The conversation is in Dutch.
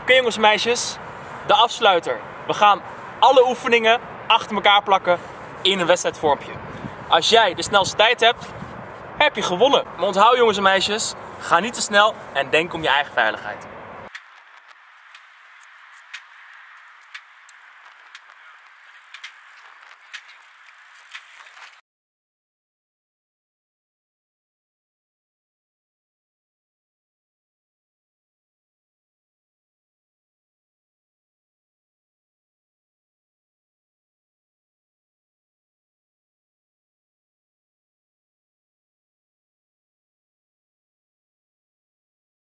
Oké, jongens en meisjes, de afsluiter. We gaan alle oefeningen achter elkaar plakken in een wedstrijdvormpje. Als jij de snelste tijd hebt, heb je gewonnen. Maar onthoud, jongens en meisjes, ga niet te snel en denk om je eigen veiligheid.